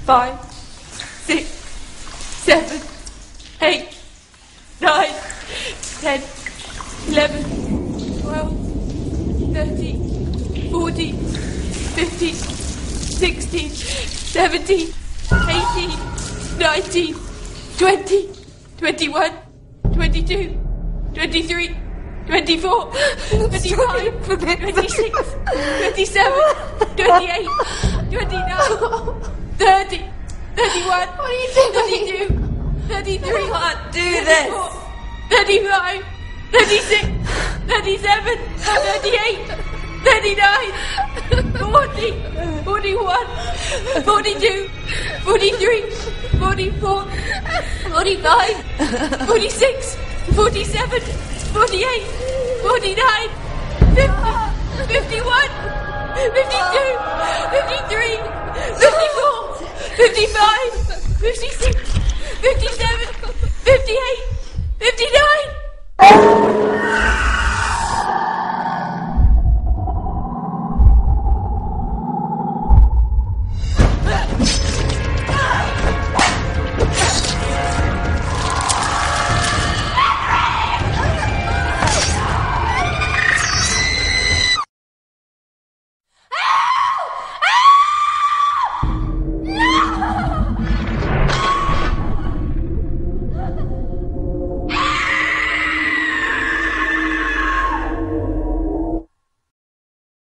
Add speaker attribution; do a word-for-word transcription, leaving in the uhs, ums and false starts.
Speaker 1: five, six, seven, eight, nine, ten, eleven, twelve, thirteen, fourteen, fifteen, sixteen, seventeen, eighteen, nineteen, twenty, twenty-one, twenty-two, twenty-three, twenty-four, twenty-five, twenty-six, twenty-seven, twenty-eight, twenty-nine, thirty, thirty-one,
Speaker 2: What are you doing?
Speaker 1: thirty-two, thirty-three,
Speaker 2: Can't do this.
Speaker 1: thirty-five, thirty-six, thirty-seven, thirty-eight, thirty-nine, forty, forty-one, forty-two, forty-three, forty-four, forty-five, forty-six, forty-seven, forty-eight, forty-nine, fifty, fifty-one, fifty-two, fifty-three, fifty-four, fifty-five, fifty-six, fifty-seven, fifty-eight, fifty-nine,